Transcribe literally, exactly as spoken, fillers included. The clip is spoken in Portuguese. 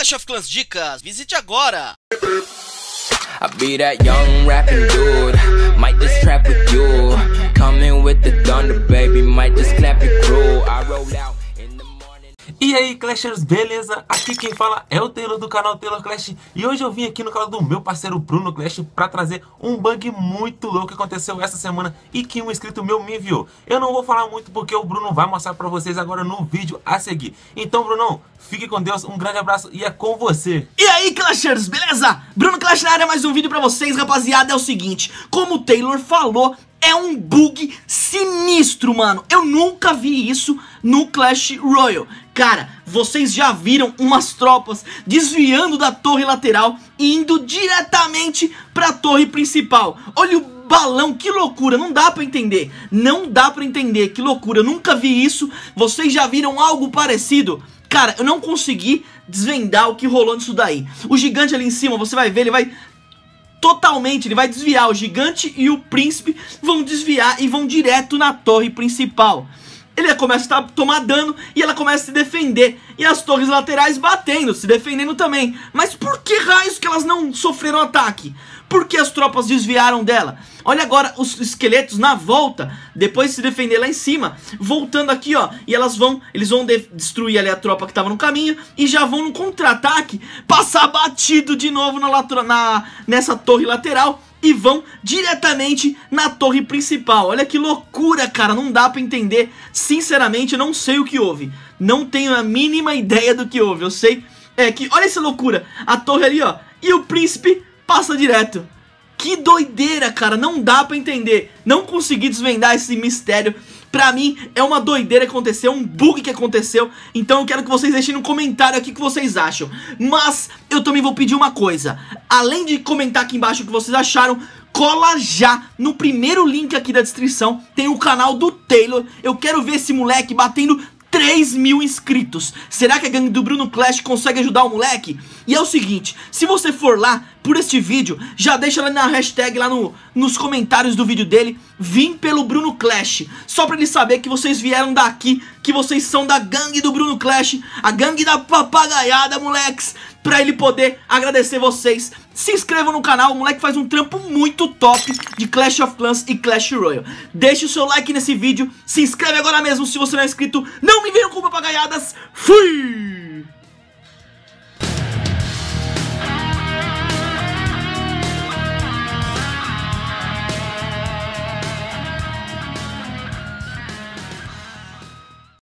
Clash of Clans Dicas, visite agora! I be that young rapping dude, might just trap with you, coming with the thunder baby, might just clap it crew, I roll out in the morning. E aí Clashers, beleza? Aqui quem fala é o Taylor do canal Taylor Clash. E hoje eu vim aqui no canal do meu parceiro Bruno Clash pra trazer um bug muito louco que aconteceu essa semana e que um inscrito meu me enviou. Eu não vou falar muito porque o Bruno vai mostrar pra vocês agora no vídeo a seguir. Então Brunão, fique com Deus, um grande abraço e é com você. E aí Clashers, beleza? Bruno Clash na área, mais um vídeo pra vocês, rapaziada. É o seguinte, como o Taylor falou, é um bug sinistro, mano. Eu nunca vi isso no Clash Royale. Cara, vocês já viram umas tropas desviando da torre lateral e indo diretamente pra torre principal. Olha o balão, que loucura, não dá pra entender. Não dá pra entender, que loucura, eu nunca vi isso. Vocês já viram algo parecido? Cara, eu não consegui desvendar o que rolou nisso daí. O gigante ali em cima, você vai ver, ele vai... Totalmente, ele vai desviar, o gigante e o príncipe vão desviar e vão direto na torre principal. Ele começa a tomar dano e ela começa a se defender. E as torres laterais batendo, se defendendo também. Mas por que raios que elas não sofreram ataque? Por que as tropas desviaram dela? Olha agora os esqueletos na volta, depois de se defender lá em cima, voltando aqui, ó. E elas vão, eles vão de destruir ali a tropa que tava no caminho e já vão no contra-ataque, passar batido de novo na, na, nessa torre lateral e vão diretamente na torre principal. Olha que loucura, cara, não dá pra entender. Sinceramente, eu não sei o que houve. Não tenho a mínima ideia do que houve. Eu sei é que, olha essa loucura, a torre ali, ó, e o príncipe passa direto. Que doideira, cara, não dá pra entender. Não consegui desvendar esse mistério. Pra mim, é uma doideira que aconteceu, um bug que aconteceu. Então eu quero que vocês deixem no comentário aqui o que vocês acham. Mas eu também vou pedir uma coisa. Além de comentar aqui embaixo o que vocês acharam, cola já no primeiro link aqui da descrição. Tem o canal do Taylor. Eu quero ver esse moleque batendo três mil inscritos. Será que a gangue do Bruno Clash consegue ajudar o moleque? E é o seguinte, se você for lá por este vídeo, já deixa lá na hashtag, lá no, nos comentários do vídeo dele, vim pelo Bruno Clash, só pra ele saber que vocês vieram daqui, que vocês são da gangue do Bruno Clash, a gangue da papagaiada, moleques, pra ele poder agradecer vocês. Se inscrevam no canal, o moleque faz um trampo muito top de Clash of Clans e Clash Royale. Deixe o seu like nesse vídeo, se inscreve agora mesmo se você não é inscrito, não me viram com papagaiadas, fui!